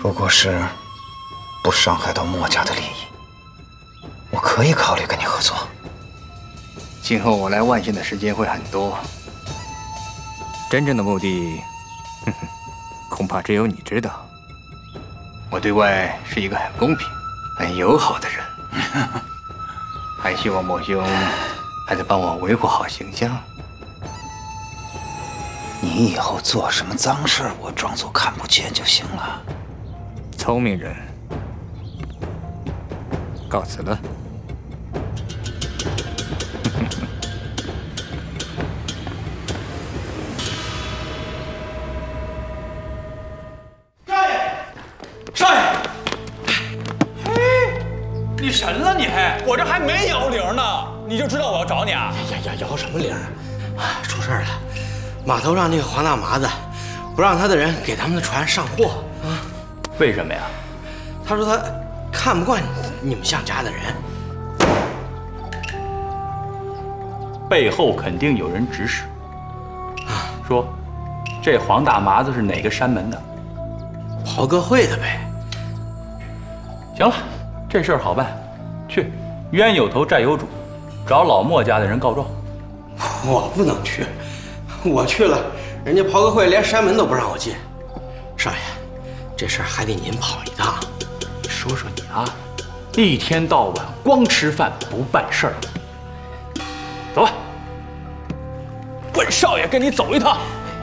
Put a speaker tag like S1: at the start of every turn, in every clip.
S1: 如果是不伤害到墨家的利益，我可以考虑跟你合作。
S2: 今后我来万县的时间会很多，真正的目的，恐怕只有你知道。我对外是一个很公平、很友好的人，还希望莫兄还得帮我维护好形象。
S1: 你以后做什么脏事，我装作看不见就行了。
S2: 聪明人，告辞了。
S3: 少爷，嘿，你神了你！我这还没摇铃呢，你就知道我要找你啊？
S4: 呀，摇什么铃啊？出事了！码头上那个黄大麻子，不让他的人给他们的船上货啊。
S3: 为什么呀？
S4: 他说他看不惯你们项家的人。
S3: 背后肯定有人指使。说，这黄大麻子是哪个山门的？
S4: 袍哥会的呗。
S3: 行了，这事儿好办，去，冤有头债有主，找老莫家的人告状。
S4: 我不能去，我去了，人家袍哥会连山门都不让我进。少爷，这事儿还得您跑一趟。
S3: 说说你啊，一天到晚光吃饭不办事儿。走吧，问少爷跟你走一趟。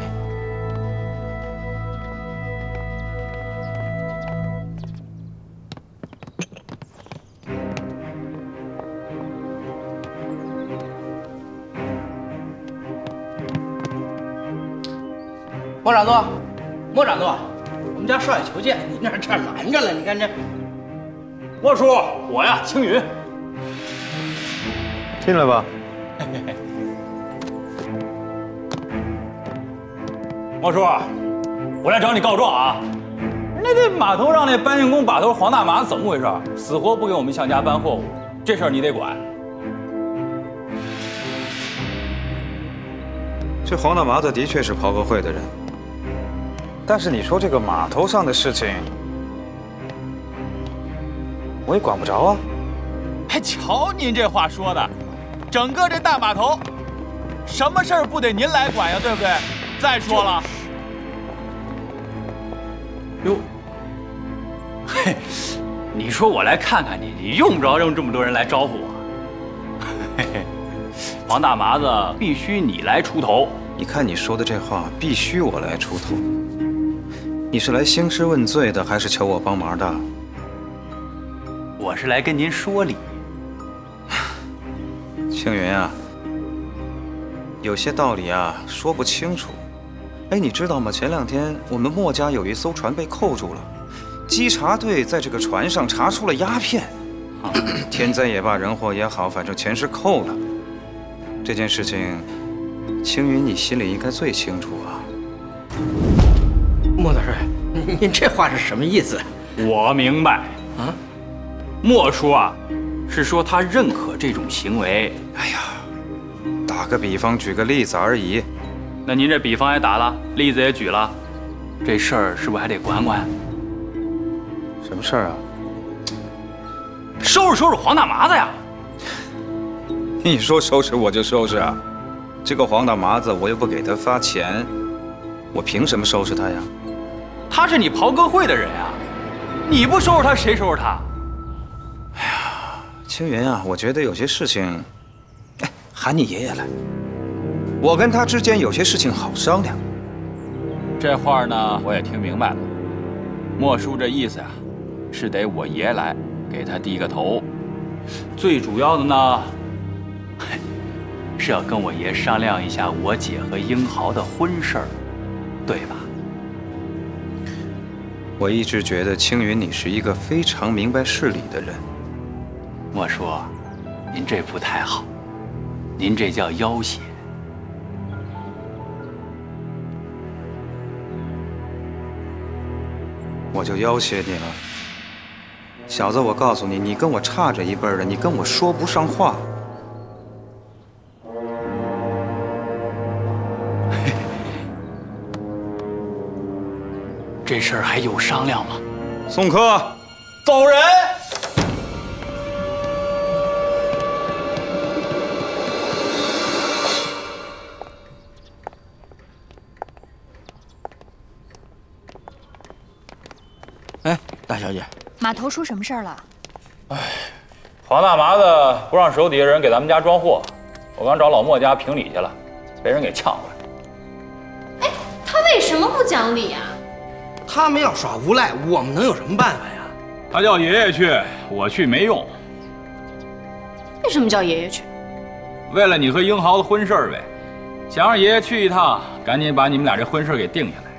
S4: 莫掌舵，莫掌舵，我们家少爷求见，您这儿拦着了，你看这。
S3: 莫叔，我呀，青云。
S1: 进来吧。
S3: 莫叔，我来找你告状啊！人家这码头上那搬运工把头黄大麻子怎么回事？死活不给我们项家搬货物，这事儿你得管。
S1: 这黄大麻子的确是袍哥会的人，但是你说这个码头上的事情，我也管不着啊。
S3: 还瞧您这话说的，整个这大码头，什么事儿不得您来管呀？对不对？再说了，哟，嘿，你说我来看看你，你用不着让这么多人来招呼我。嘿嘿，黄大麻子必须你来出头。
S1: 你看你说的这话，必须我来出头。你是来兴师问罪的，还是求我帮忙的？
S3: 我是来跟您说理。
S1: 青云啊，有些道理啊说不清楚。哎，你知道吗？前2天我们墨家有一艘船被扣住了，稽查队在这个船上查出了鸦片。天灾也罢，人祸也好，反正钱是扣了。这件事情，青云你心里应该最清楚啊。
S4: 莫大帅，您这话是什么意思？
S3: 我明白
S4: 啊。
S3: 莫叔啊，是说他认可这种行为。
S1: 哎呀，打个比方，举个例子而已。
S3: 那您这比方也打了，例子也举了，这事儿是不是还得管管？
S1: 什么事儿啊？
S3: 收拾收拾黄大麻子呀！
S1: 你说收拾我就收拾啊？这个黄大麻子我又不给他发钱，我凭什么收拾他呀？
S3: 他是你袍哥会的人呀，你不收拾他，谁收拾他？
S1: 哎呀，青云啊，我觉得有些事情，哎，喊你爷爷来，我跟他之间有些事情好商量。
S3: 这话呢，我也听明白了。莫叔这意思呀，是得我爷来给他低个头。最主要的呢，是要跟我爷商量一下我姐和英豪的婚事儿，对吧？
S1: 我一直觉得青云你是一个非常明白事理的人。
S3: 莫叔，您这不太好，您这叫要挟。
S1: 我就要挟你了，小子，我告诉你，你跟我差着一辈儿的，你跟我说不上话。
S3: 这事儿还有商量吗？
S1: 送客，
S3: 走人。
S4: 哎，大小姐，
S5: 码头出什么事儿了？
S3: 黄大麻子不让手底下人给咱们家装货，我刚找老莫家评理去了，被人给呛了。
S5: 哎，他为什么不讲理呀？
S4: 他们要耍无赖，我们能有什么办法呀？
S3: 他叫爷爷去，我去没用。
S5: 为什么叫爷爷去？
S3: 为了你和英豪的婚事呗，想让爷爷去一趟，赶紧把你们俩这婚事给定下来。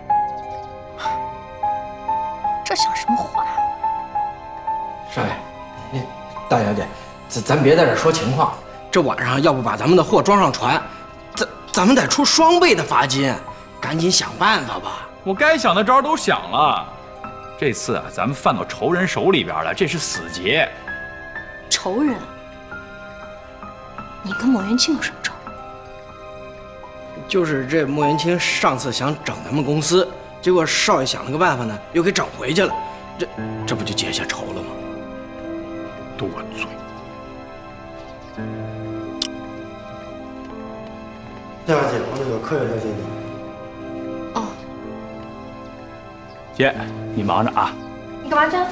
S5: 这像什么话？
S4: 少爷，大小姐，咱别在这说情况。这晚上要不把咱们的货装上船，咱们得出双倍的罚金，赶紧想办法吧。
S3: 我该想的招都想了，这次啊，咱们犯到仇人手里边了，这是死结。
S5: 仇人？你跟莫元清有什么仇？
S4: 就是这莫元清上次想整咱们公司，结果少爷想了个办法呢，又给整回去了，这不就结下仇了吗？
S3: 多嘴。
S6: 夏小姐，我那个客人在这里。
S5: 哦，
S3: 姐，你忙着啊。
S5: 你干嘛去？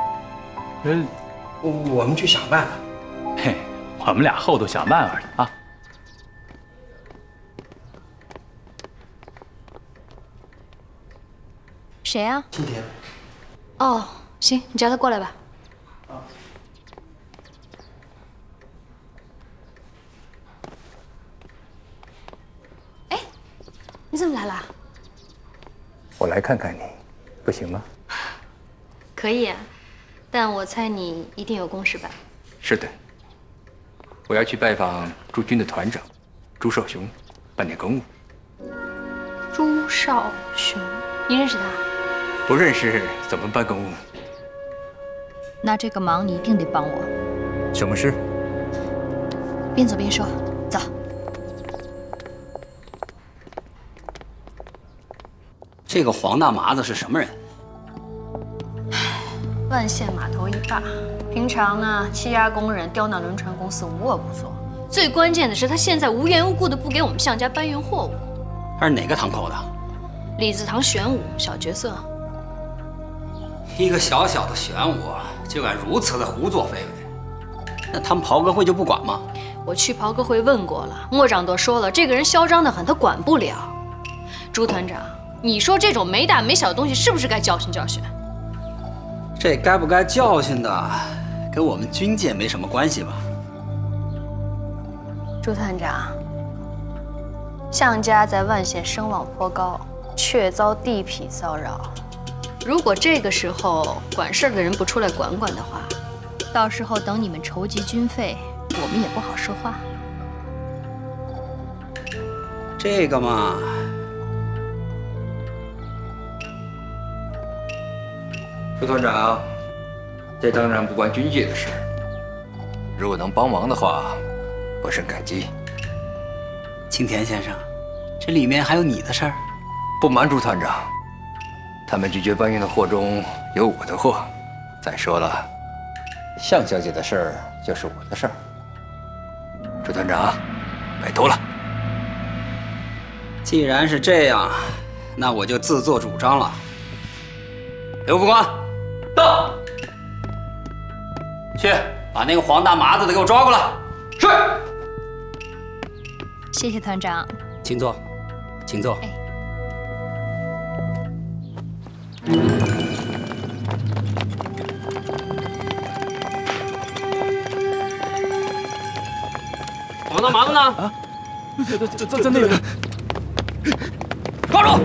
S4: 我们去想办法。
S3: 嘿，我们俩后头想办法去啊。
S5: 谁啊？
S6: 今天。
S5: 哦，行，你叫他过来吧。哎，你怎么来了？
S2: 我来看看你，不行吗？
S5: 可以啊，但我猜你一定有公事吧？
S2: 是的，我要去拜访驻军的团长朱少雄，办点公务。
S5: 朱少雄，你认识他？
S2: 不认识怎么办公务？
S5: 那这个忙你一定得帮我。
S2: 什么事？
S5: 边走边说，走。
S7: 这个黄大麻子是什么人？
S5: 万县码头一霸，平常呢欺压工人、刁难轮船公司，无恶不作。最关键的是，他现在无缘无故的不给我们项家搬运货物。
S7: 他是哪个堂口的？
S5: 李字堂玄武，小角色。
S7: 一个小小的玄武就敢如此的胡作非为，那他们袍哥会就不管吗？
S5: 我去袍哥会问过了，莫长都说了，这个人嚣张得很，他管不了。朱团长，你说这种没大没小的东西，是不是该教训教训？
S7: 这该不该教训的，跟我们军界没什么关系吧？
S5: 朱团长，项家在万县声望颇高，却遭地痞骚扰。如果这个时候管事儿的人不出来管管的话，到时候等你们筹集军费，我们也不好说话。
S7: 这个嘛，
S2: 朱团长，这当然不关军界的事。如果能帮忙的话，我甚感激。
S7: 青田先生，这里面还有你的事儿。
S2: 不瞒朱团长，他们拒绝搬运的货中有我的货。再说了，向小姐的事儿就是我的事儿。朱团长，拜托了。
S7: 既然是这样，那我就自作主张了。刘副官，到，去把那个黄大麻子的给我抓过来。是。
S5: 谢谢团长，
S7: 请坐，请坐。
S5: 哎，
S7: 黄大麻子呢？啊，
S6: 在那边。
S7: 抓住！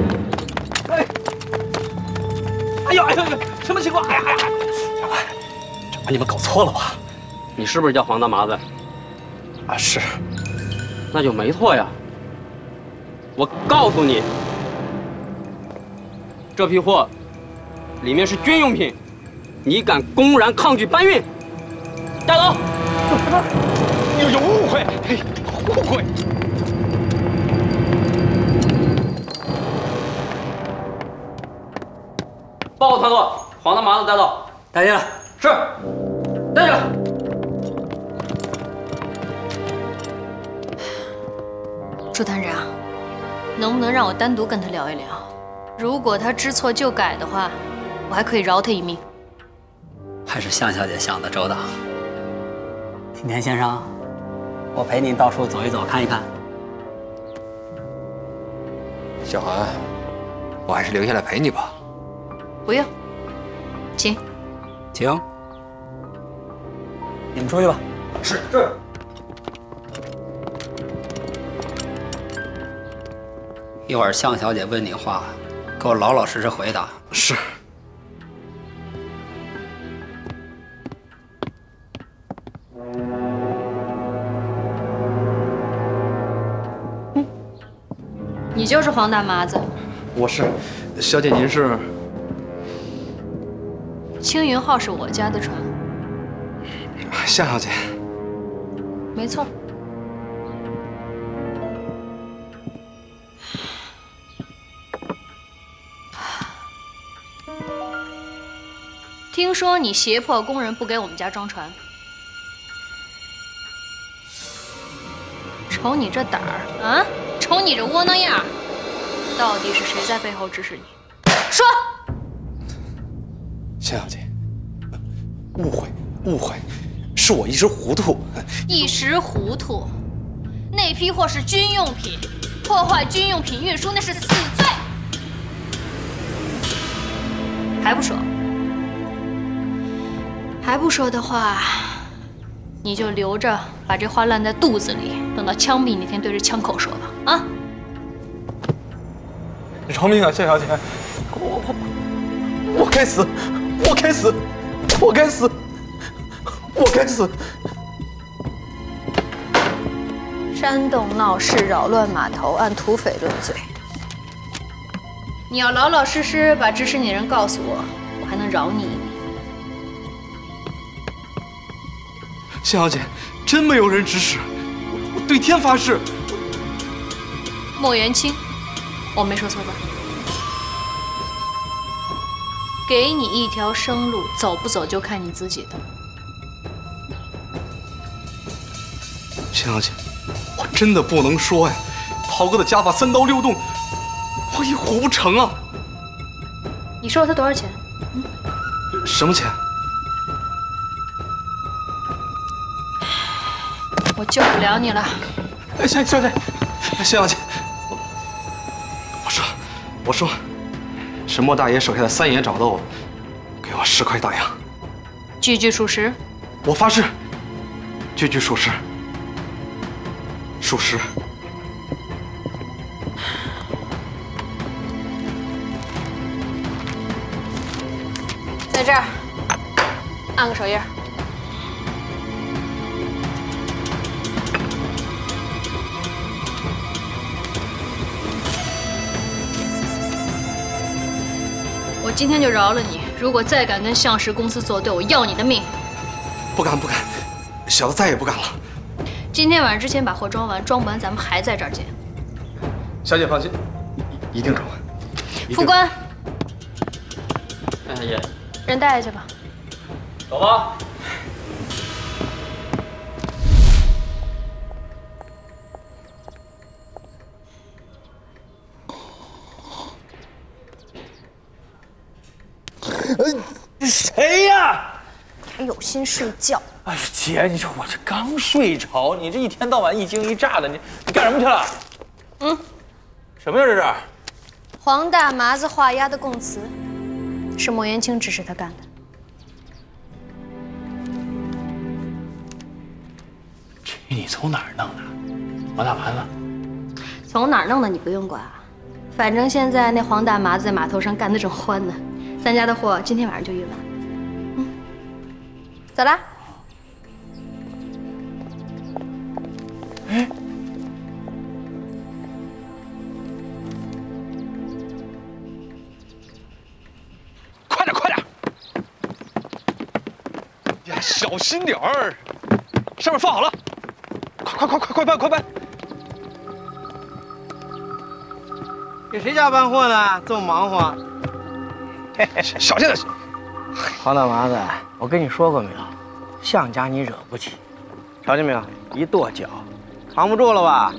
S6: 哎呦，什么情况？哎，这把你们搞错了吧？
S8: 你是不是叫黄大麻子？
S6: 啊，是。
S8: 那就没错呀。我告诉你，这批货里面是军用品，你敢公然抗拒搬运，带走！
S6: 有误会，误会。
S8: 报告团座，
S7: 黄大麻子带走，
S8: 带进来。
S7: 是，带进来。
S5: 朱探长，能不能让我单独跟他聊一聊？如果他知错就改的话，我还可以饶他一命。
S7: 还是向小姐想得周到。青田先生，我陪您到处走一走，看一看。
S2: 小韩，我还是留下来陪你吧。
S5: 不用，请。
S7: 请。你们出去吧。
S2: 是。
S7: 一会儿向小姐问你话，给我老老实实回答。
S6: 是。
S5: 你就是黄大麻子。
S6: 我是。小姐，您是？
S5: 青云号是我家的船。
S6: 向小姐。
S5: 没错。听说你胁迫工人不给我们家装船，瞅你这胆儿啊！瞅你这窝囊样儿，到底是谁在背后指使你？说！
S6: 向小姐，误会，是我一时糊涂。
S5: 一时糊涂，那批货是军用品，破坏军用品运输那是死罪，还不说？还不说的话，你就留着把这话烂在肚子里，等到枪毙那天对着枪口说吧。啊！
S6: 饶命啊，向小姐！我该死！我该死！我该死！我该死！
S5: 煽动闹事，扰乱码头，按土匪论罪。你要老老实实把指使你的人告诉我，我还能饶你一命。
S6: 向小姐，真没有人指使，我对天发誓。
S5: 莫元清，我没说错吧？给你一条生路，走不走就看你自己的。
S6: 向小姐，我真的不能说呀，涛哥的家法3刀6洞，我一唬不成啊！
S5: 你收了他多少钱？
S6: 什么钱？
S5: 我救不了你了。
S6: 哎，向小姐，向小姐，我说，是莫大爷手下的3爷找到我，给我10块大洋。
S5: 句句属实。
S6: 我发誓，句句属实。属实。
S5: 在这儿，按个手印。我今天就饶了你，如果再敢跟向氏公司作对，我要你的命！
S6: 不敢，小子再也不敢了。
S5: 今天晚上之前把货装完，装不完咱们还在这儿见。
S6: 小姐放心，一定装完。
S5: 副官，
S8: 向小姐，
S5: 人带下去吧。
S8: 走吧。
S9: 谁呀？
S5: 还有心睡觉？
S9: 哎呀，姐，你说我这刚睡着，你这一天到晚一惊一乍的，你干什么去了？什么呀这是？
S5: 黄大麻子画押的供词，是莫元清指使他干的。
S9: 这你从哪儿弄的？王大麻子？
S5: 从哪儿弄的你不用管，反正现在那黄大麻子在码头上干得正欢呢。咱家的货今天晚上就运完。走啦。
S6: 哎，快点！呀，小心点儿！上面放好了，快搬！
S4: 给谁家搬货呢？这么忙活？
S6: 小心点！
S4: 黄大麻子，我跟你说过没有？项家你惹不起，瞧见没有？一跺脚，扛不住了吧？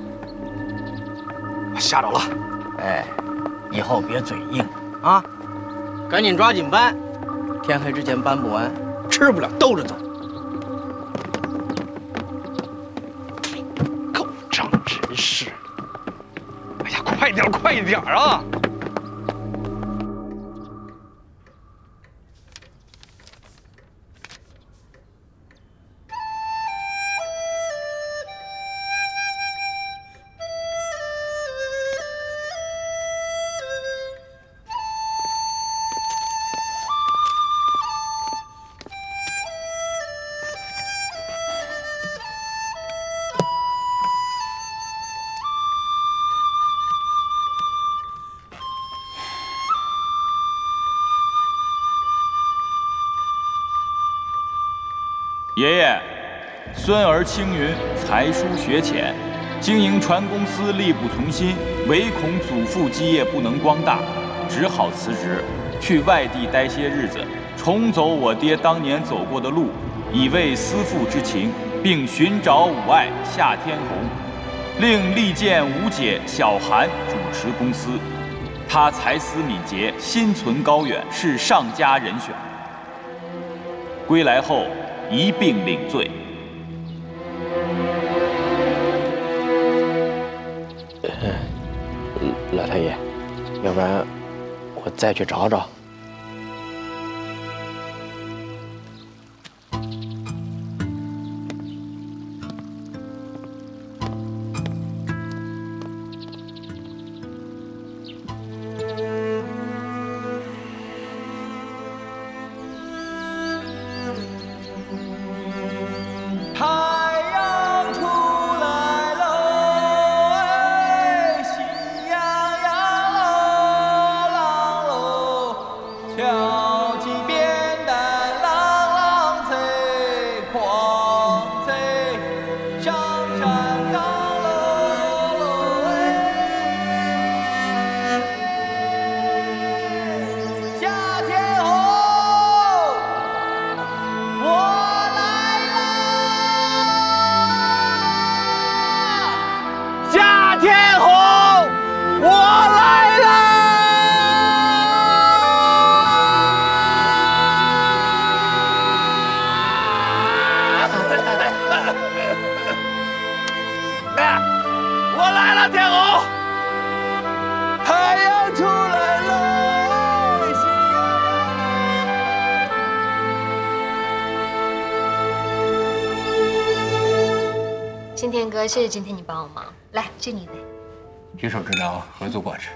S6: 吓着了。
S4: 哎，以后别嘴硬啊，赶紧抓紧搬，天黑之前搬不完，吃不了兜着走。
S6: 狗仗真是！哎呀，快点，快点啊！
S3: 爷爷，孙儿青云才疏学浅，经营船公司力不从心，唯恐祖父基业不能光大，只好辞职，去外地待些日子，重走我爹当年走过的路，以慰思父之情，并寻找吾爱夏天红，令力荐吴姐小韩主持公司。他才思敏捷，心存高远，是上佳人选。归来后一并领罪。
S4: 老太爷，要不然我再去找找。
S5: 今天哥，谢谢今天你帮我忙，来敬你一杯。
S2: 举手之劳，合作挂齿。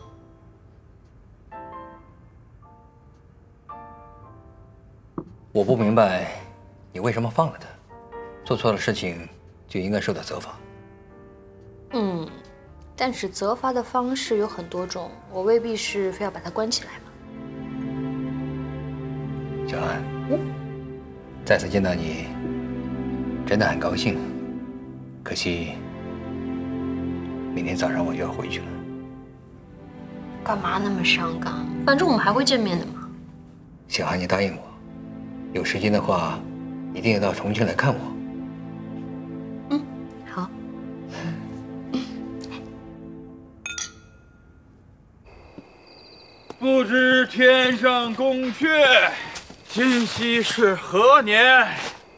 S2: 我不明白，你为什么放了他？做错了事情就应该受到责罚。
S5: 但是责罚的方式有很多种，我未必是非要把他关起来嘛。
S2: 小安，再次见到你，真的很高兴。可惜，明天早上我就要回去了。
S5: 干嘛那么伤感？反正我们还会见面的嘛。
S2: 小安，你答应我，有时间的话，一定要到重庆来看我。
S5: 好。
S3: 不知天上宫阙，今夕是何年？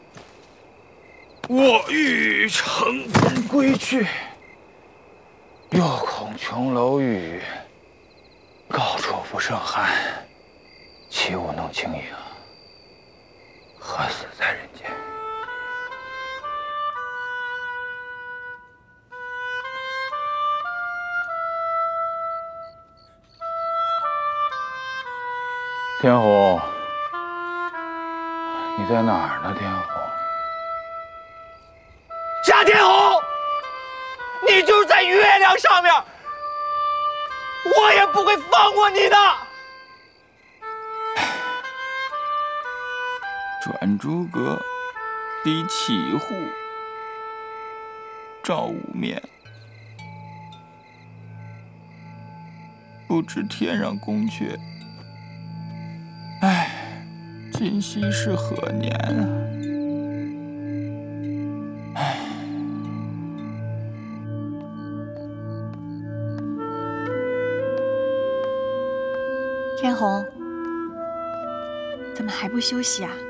S3: 我欲乘风归去，又恐琼楼玉宇，高处不胜寒，岂无能轻盈？何死在人间？天红，你在哪儿呢？天红，
S9: 夏天红，你就是在月亮上面，我也不会放过你的。
S3: 转朱阁，低绮户，照无眠。不知天上宫阙。 今夕是何年啊？唉，
S10: 天红，怎么还不休息啊？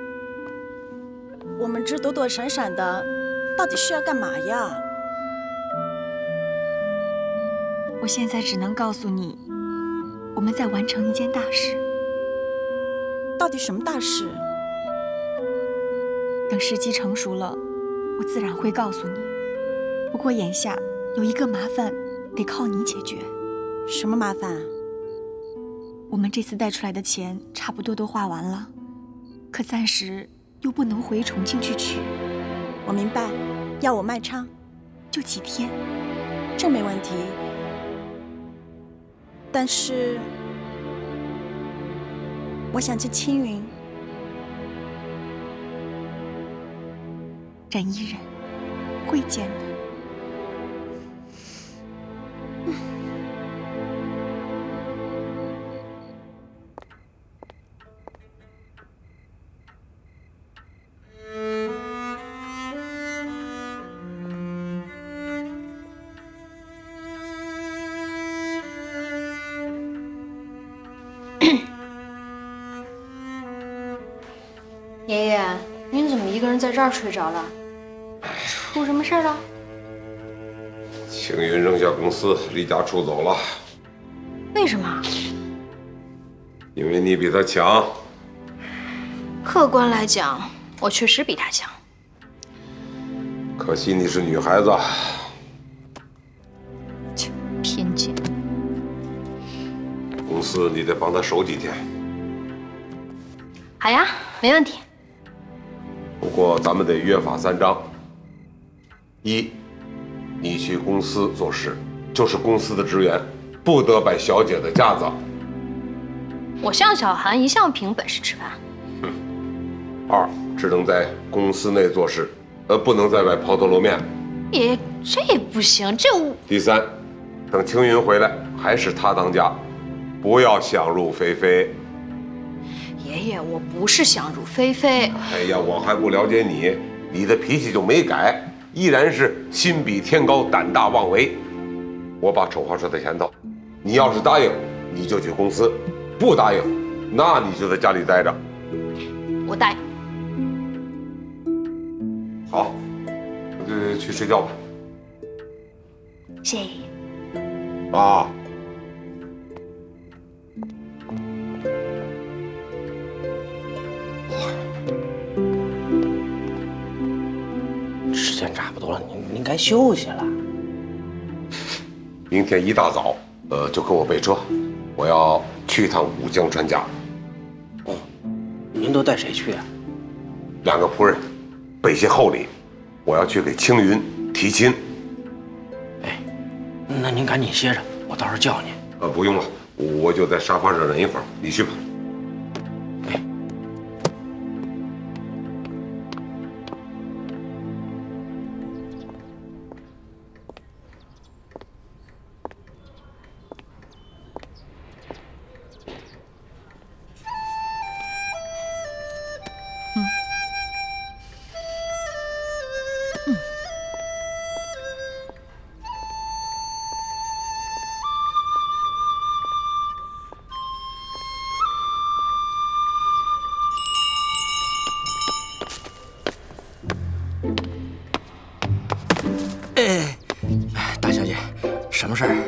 S11: 我们这躲躲闪闪的，到底是要干嘛呀？
S10: 我现在只能告诉你，我们在完成一件大事。
S11: 到底什么大事？
S10: 等时机成熟了，我自然会告诉你。不过眼下有一个麻烦，得靠你解决。
S11: 什么麻烦？
S10: 我们这次带出来的钱差不多都花完了，可暂时又不能回重庆去取。
S11: 我明白，要我卖娼，
S10: 就几天，
S11: 这没问题。但是，我想去青云。
S10: 忍一忍，会见的。
S5: 爷爷，您怎么一个人在这儿睡着了？出什么事了？
S12: 青云扔下公司，离家出走了。
S5: 为什么？
S12: 因为你比他强。
S5: 客观来讲，我确实比他强。
S12: 可惜你是女孩子。
S5: 切，偏见。
S12: 公司你得帮他守几天。
S5: 好呀，没问题。
S12: 不过咱们得约法三章：一，你去公司做事，就是公司的职员，不得摆小姐的架子。
S5: 我向小涵一向凭本事吃饭。
S12: 二，只能在公司内做事，不能在外抛头露面。
S5: 爷爷，这不行，这我……
S12: 第三，等青云回来，还是他当家，不要想入非非。
S5: 爷爷，我不是想入非非。
S12: 哎呀，我还不了解你，你的脾气就没改，依然是心比天高，胆大妄为。我把丑话说在前头，你要是答应，你就去公司；不答应，那你就在家里待着。
S5: 我答应。
S12: 好，去睡觉吧。
S5: 谢谢爷爷。
S12: 啊。
S4: 时间差不多了，您该休息了。
S12: 明天一大早，就跟我备车，我要去一趟武江川家。
S4: 哦，您都带谁去啊
S12: ？2个仆人，备些厚礼，我要去给青云提亲。
S4: 哎，那您赶紧歇着，我到时候叫您。
S12: 不用了，我就在沙发上忍一会儿，你去吧。
S4: 大小姐，什么事儿？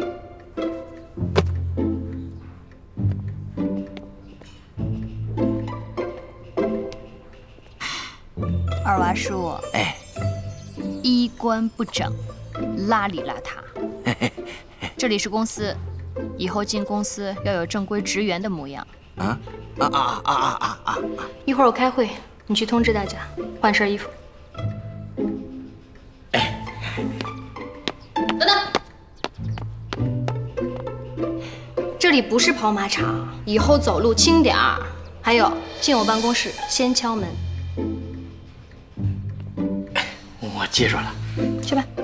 S5: 二娃叔，
S4: 哎，
S5: 衣冠不整，邋里邋遢。这里是公司，以后进公司要有正规职员的模样。一会儿我开会，你去通知大家换身衣服。等等，这里不是跑马场，以后走路轻点儿。还有，进我办公室先敲门。
S4: 我记住了。
S5: 去吧。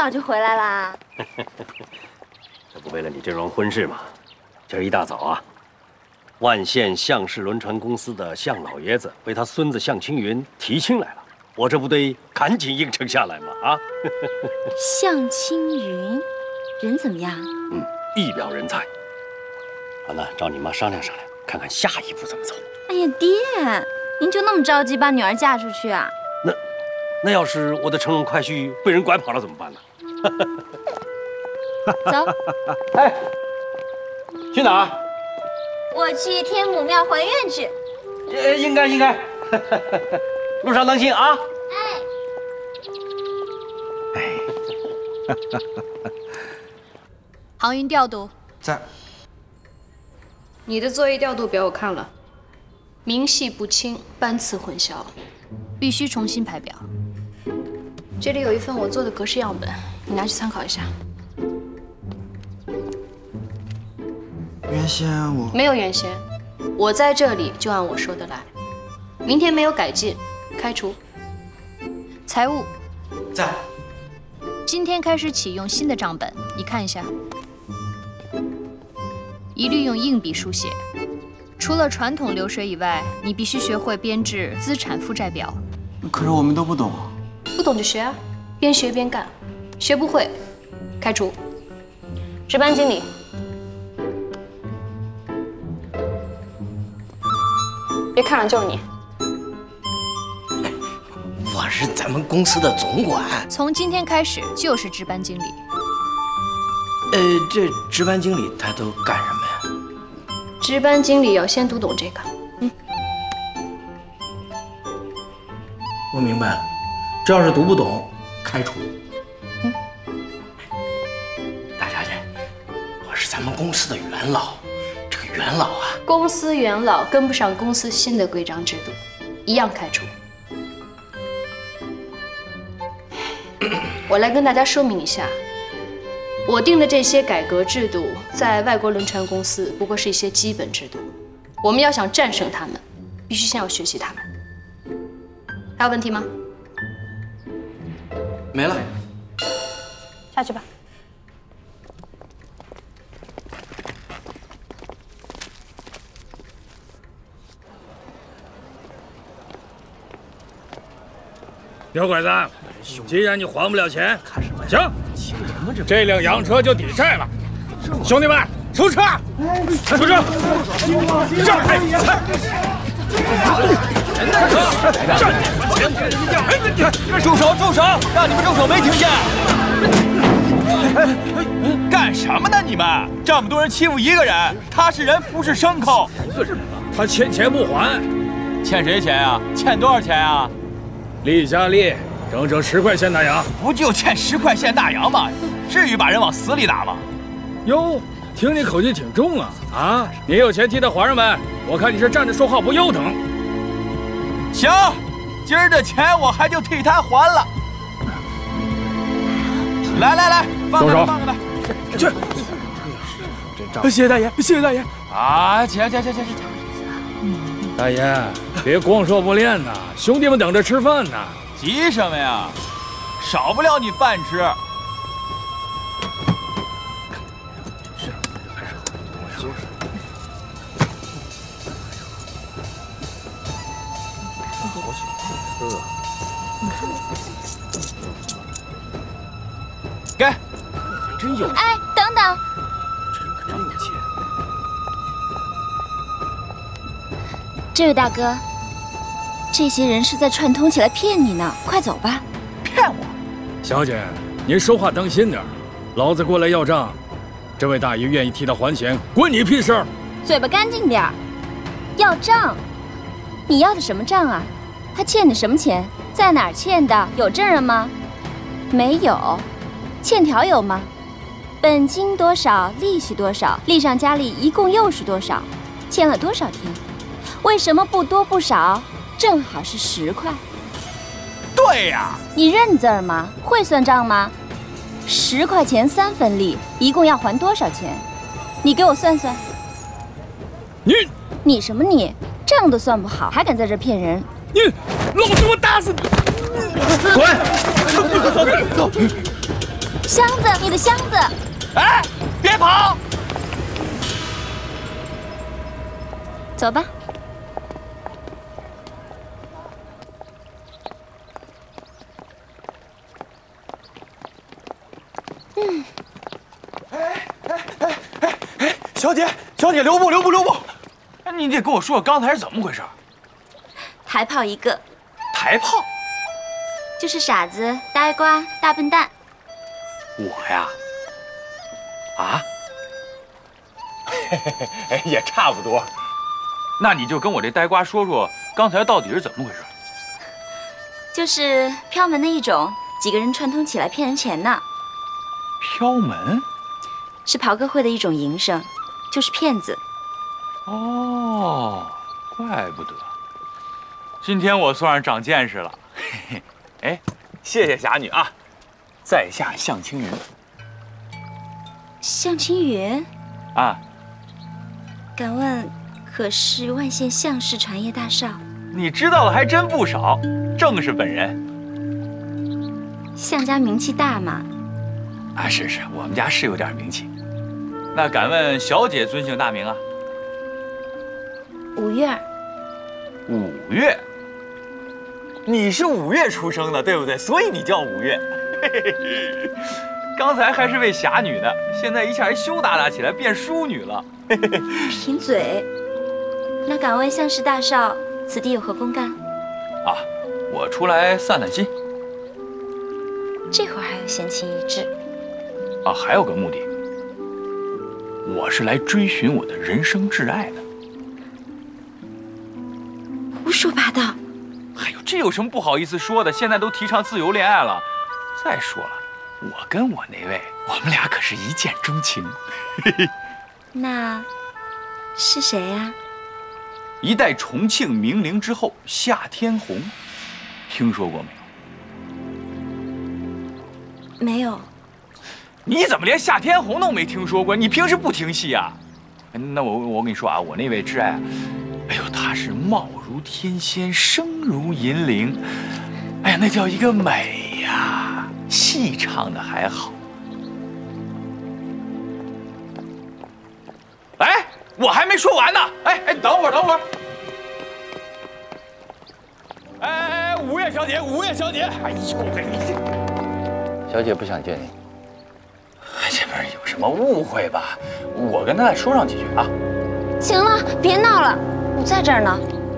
S13: 早就回来啦？
S14: 这不为了你这桩婚事吗？今儿一大早啊，万县向氏轮船公司的向老爷子为他孙子向青云提亲来了，我这不得赶紧应承下来吗？啊！
S13: 向青云，人怎么样？
S14: 一表人才。我呢，找你妈商量商量，看看下一步怎么走。
S13: 哎呀，爹，您就那么着急把女儿嫁出去啊？
S14: 那要是我的乘龙快婿被人拐跑了怎么办呢？
S13: 走。
S9: 哎，去哪儿？
S13: 我去天母庙还愿去。
S14: 应该。路上当心啊！
S5: 航运调度
S4: 在。
S5: 你的作业调度表我看了，明细不清，班次混淆，必须重新排表。这里有一份我做的格式样本，你拿去参考一下。
S4: 原先我
S5: 没有原先，我在这里就按我说的来。明天没有改进，开除。财务
S4: 在。
S5: 今天开始启用新的账本，你看一下。一律用硬笔书写，除了传统流水以外，你必须学会编制资产负债表。
S4: 可是我们都不懂。
S5: 不懂就学啊，边学边干，学不会，开除。值班经理，别看了，就是你。
S4: 我是咱们公司的总管。
S5: 从今天开始就是值班经理。
S4: 这值班经理他都干什么呀？
S5: 值班经理要先读懂这个。
S4: 我明白了，这要是读不懂，开除。大小姐，我是咱们公司的元老，这个元老啊，
S5: 公司元老跟不上公司新的规章制度，一样开除。我来跟大家说明一下。我定的这些改革制度，在外国轮船公司不过是一些基本制度。我们要想战胜他们，必须先要学习他们。还有问题吗？
S4: 没了。
S5: 下去吧。
S15: 小鬼子，既然你还不了钱，行，这辆洋车就抵债了。兄弟们，出车！出车！
S9: 住手！住手！让你们住手！没听见？干什么呢？你们这么多人欺负一个人，他是人不是牲口。
S15: 他欠钱不还，
S9: 欠谁钱啊？欠多少钱啊？
S15: 利加利，整整10块现大洋。
S9: 不就欠10块现大洋吗？至于把人往死里打吗？
S15: 哟，听你口气挺重啊！啊，你有钱替他还上没？我看你是站着说话不腰疼。
S9: 行，今儿的钱我还就替他还了。来，放开放开
S15: 去！谢谢大爷，谢谢大爷。
S9: 啊，起！
S15: 大爷，别光说不练呐，兄弟们等着吃饭呢。
S9: 急什么呀？少不了你饭吃。给，
S15: 真有。
S13: 哎，等等。
S15: 这人可真有钱。
S13: 这位大哥，这些人是在串通起来骗你呢，快走吧。
S9: 骗我？
S15: 小姐，您说话当心点，老子过来要账，这位大爷愿意替他还钱，关你屁事儿。
S13: 嘴巴干净点儿。要账？你要的什么账啊？他欠你什么钱？在哪儿欠的？有证人吗？没有。欠条有吗？本金多少？利息多少？利上加利一共又是多少？欠了多少天？为什么不多不少？正好是10块。
S9: 对呀。
S13: 你认字儿吗？会算账吗？10块钱3分利，一共要还多少钱？你给我算算。你什么你？账都算不好，还敢在这骗人？
S15: 你，老子我打死你！
S9: 滚！走。
S13: 箱子，你的箱子！
S9: 哎，别跑！
S13: 走吧。
S9: 小姐，留步！哎，你得跟我说，刚才是怎么回事？
S13: 台炮一个。
S9: 台炮？
S13: 就是傻子、呆瓜、大笨蛋。
S9: 我呀？啊？哎，也差不多。那你就跟我这呆瓜说说，刚才到底是怎么回事？
S13: 就是飘门的一种，几个人串通起来骗人钱呢。
S9: 飘门？
S13: 是袍哥会的一种营生，就是骗子。
S9: 哦，怪不得。今天我算是长见识了。嘿嘿，哎，谢谢侠女啊，在下向青云。
S13: 向青云？
S9: 啊，
S13: 敢问可是万县向氏传业大少？
S9: 你知道的还真不少，正是本人。
S13: 向家名气大吗？
S9: 啊，是，我们家是有点名气。那敢问小姐尊姓大名啊？
S13: 五月儿。
S9: 五月？你是5月出生的，对不对？所以你叫五月。刚才还是位侠女呢，现在一下还羞答答起来，变淑女了。
S13: 贫嘴。那敢问向氏大少，此地有何公干？
S9: 啊，我出来散散心。
S13: 这会儿还有闲情逸致？
S9: 啊，还有个目的，我是来追寻我的人生挚爱的。
S13: 胡说八道！
S9: 哎呦，这有什么不好意思说的？现在都提倡自由恋爱了。再说了，我跟我那位，我们俩可是一见钟情。
S13: 那是谁呀？
S9: 一代重庆名伶之后夏天红，听说过没有？
S13: 没有。
S9: 你怎么连夏天红都没听说过？你平时不听戏啊？那我跟你说啊，我那位挚爱，哎呦，她是貌如天仙，声如银铃，哎呀，那叫一个美呀！戏唱的还好。哎，我还没说完呢。哎，等会儿。哎，五月小姐，哎呦喂，
S2: 小姐不想见你。
S9: 这边有什么误会吧？我跟她再说上几句啊。
S13: 行了，别闹了，我在这儿呢。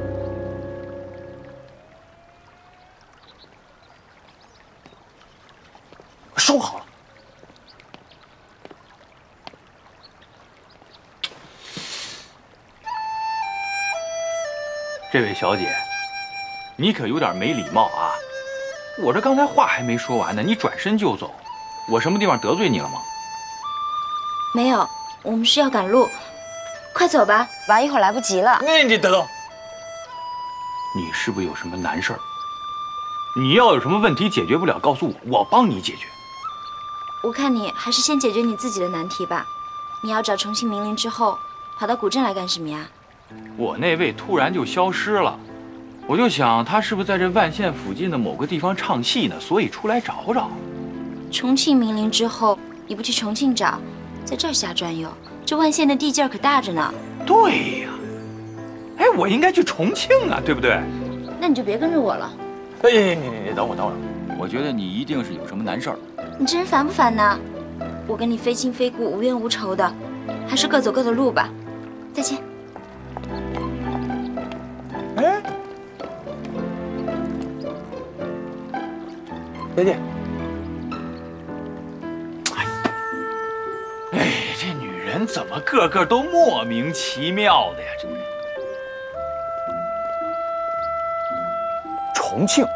S9: 收好了。这位小姐，你可有点没礼貌啊！我这刚才话还没说完呢，你转身就走，我什么地方得罪你了吗？
S13: 没有，我们是要赶路，快走吧，一会儿来不及了。
S9: 你等等，你是不是有什么难事儿？你要有什么问题解决不了，告诉我，我帮你解决。
S13: 我看你还是先解决你自己的难题吧。你要找重庆名伶之后，跑到古镇来干什么呀？
S9: 我那位突然就消失了，我就想他是不是在这万县附近的某个地方唱戏呢，所以出来找找。
S13: 重庆名伶之后，你不去重庆找，在这儿瞎转悠，这万县的地界儿可大着呢。
S9: 对呀，哎，我应该去重庆啊，对不对？
S13: 那你就别跟着我了。
S9: 哎，你等会儿，我觉得你一定是有什么难事儿。
S13: 你这人烦不烦呢？我跟你非亲非故、无冤无仇的，还是各走各的路吧。再见。
S9: 哎，再见。哎，这女人怎么个个都莫名其妙的呀？这重庆，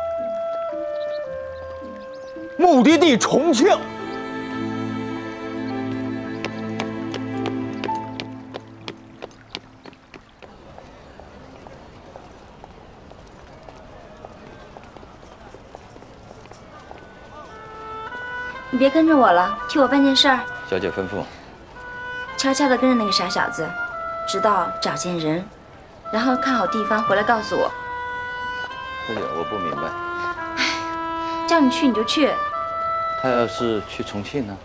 S9: 目的地重庆。
S13: 你别跟着我了，替我办件事儿。
S2: 小姐吩咐。
S13: 悄悄地跟着那个傻小子，直到找见人，然后看好地方回来告诉我。
S2: 小姐，我不明白。
S13: 叫你去你就去，
S16: 他要是去重庆呢？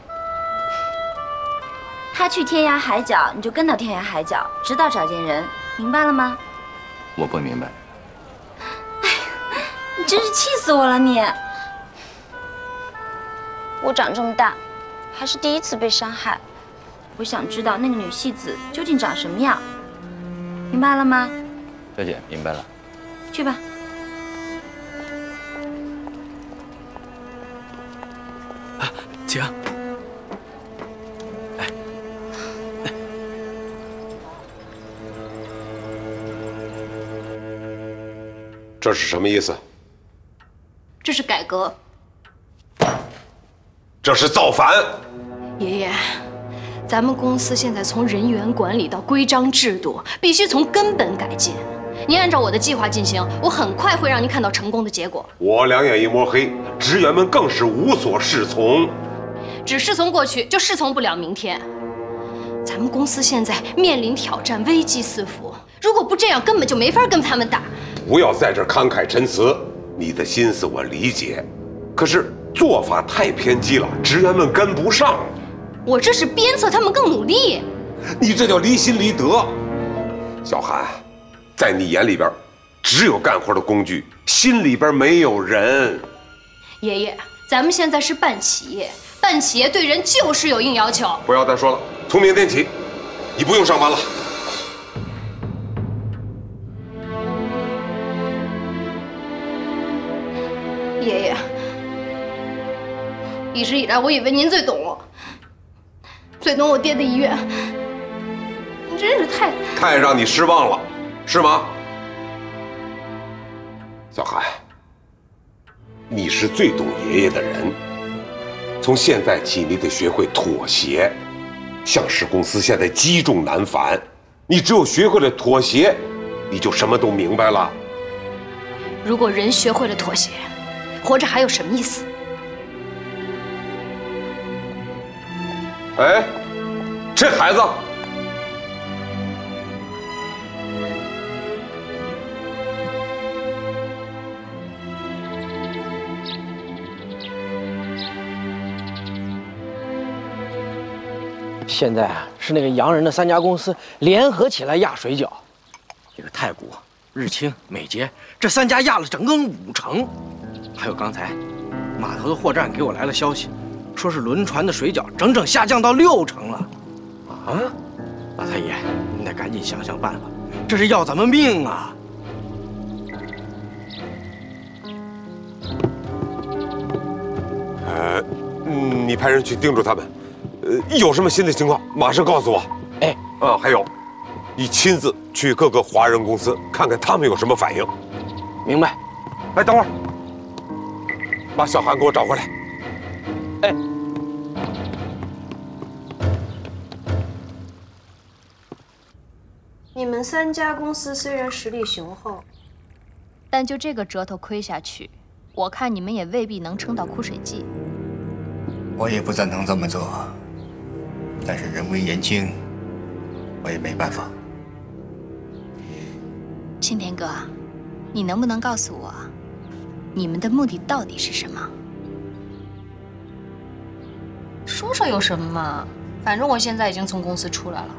S13: 他去天涯海角，你就跟到天涯海角，直到找见人，明白了吗？
S16: 我不明白。
S13: 你真是气死我了你！我长这么大，还是第一次被伤害。我想知道那个女戏子究竟长什么样，明白了吗？
S16: 小姐，明白了。
S13: 去吧。
S4: 请。
S12: 这是什么意思？
S5: 这是改革。
S12: 这是造反！
S5: 爷爷，咱们公司现在从人员管理到规章制度，必须从根本改进。您按照我的计划进行，我很快会让您看到成功的结果。
S12: 我两眼一抹黑，职员们更是无所适从。
S5: 只侍从过去，就侍从不了明天。咱们公司现在面临挑战，危机四伏。如果不这样，根本就没法跟他们打。
S12: 不要在这慷慨陈词，你的心思我理解，可是做法太偏激了，职员们跟不上。
S5: 我这是鞭策他们更努力。
S12: 你这叫离心离德。小韩，在你眼里边，只有干活的工具，心里边没有人。
S5: 爷爷，咱们现在是办企业，办企业对人就是有硬要求。
S12: 不要再说了，从明天起，你不用上班了。
S5: 爷爷，一直以来我以为您最懂我，最懂我爹的遗愿。你真是太
S12: 让你失望了，是吗？小韩，你是最懂爷爷的人。从现在起，你得学会妥协。向氏公司现在积重难返，你只有学会了妥协，你就什么都明白了。
S5: 如果人学会了妥协，活着还有什么意思？
S12: 哎，这孩子，
S4: 现在啊，是那个洋人的3家公司联合起来压水饺，这个太古、日清、美捷这3家压了整整5成。还有刚才码头的货站给我来了消息，说是轮船的水饺整整下降到6成了。啊，老太爷，您得赶紧想想办法，这是要咱们命啊！
S12: 你派人去盯住他们，有什么新的情况马上告诉我。
S4: 哎，
S12: 还有，你亲自去各个华人公司看看他们有什么反应。
S4: 明白。
S12: 哎，等会儿，把小韩给我找回来。
S4: 哎。
S5: 你们3家公司虽然实力雄厚，但就这个折头亏下去，我看你们也未必能撑到枯水季。
S2: 我也不赞同这么做，但是人微言轻，我也没办法。
S5: 青田哥，你能不能告诉我，你们的目的到底是什么？说说有什么嘛，反正我现在已经从公司出来了。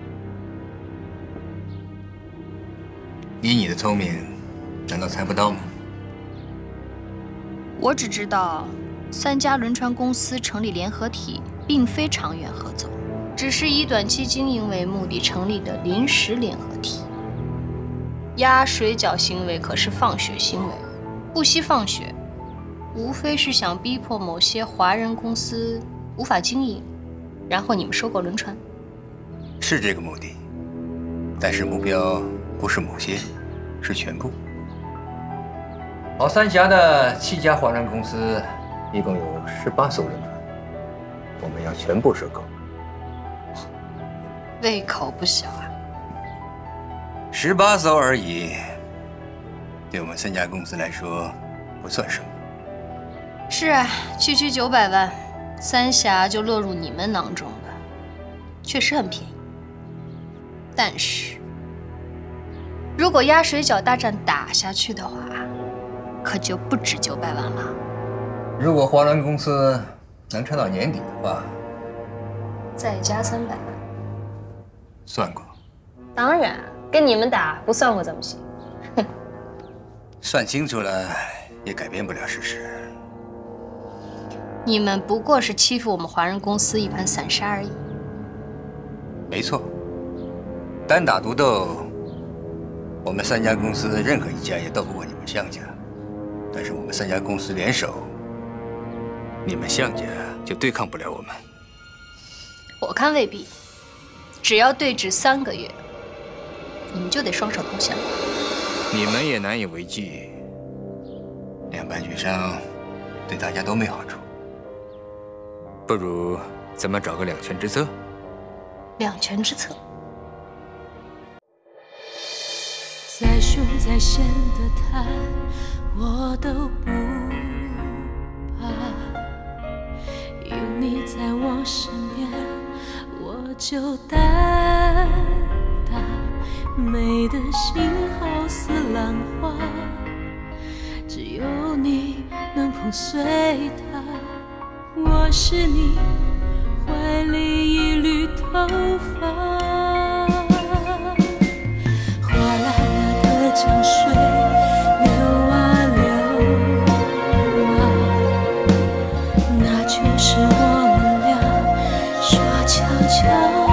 S2: 以你的聪明，难道猜不到吗？
S5: 我只知道，3家轮船公司成立联合体，并非长远合作，只是以短期经营为目的成立的临时联合体。压水饺行为可是放血行为，不惜放血，无非是想逼迫某些华人公司无法经营，然后你们收购轮船。
S2: 是这个目的，但是目标不是某些，是全部。老三峡的7家华人公司，一共有18艘轮船，我们要全部收购。
S5: 胃口不小啊
S2: ！18艘而已，对我们3家公司来说不算什么。
S5: 是啊，区区900万，三峡就落入你们囊中了，确实很便宜。但是，如果压水饺大战打下去的话，可就不止900万了。
S2: 如果华人公司能撑到年底的话，
S5: 再加300万。
S2: 算过。
S5: 当然，跟你们打不算过怎么行？哼，
S2: 算清楚了也改变不了事实。
S5: 你们不过是欺负我们华人公司一盘散沙而已。
S2: 没错，单打独斗，我们3家公司任何一家也斗不过你们项家。但是我们3家公司联手，你们项家就对抗不了我们。
S5: 我看未必，只要对峙3个月，你们就得双手投降。
S2: 你们也难以为继，两败俱伤，对大家都没好处。不如咱们找个两全之策。
S5: 两全之策。
S17: 再凶再险的他，我都不怕。有你在我身边，我就胆大。美的心好似浪花，只有你能碰碎它。我是你怀里一缕头发，哗啦啦的江水流啊流啊，那就是我们俩说悄悄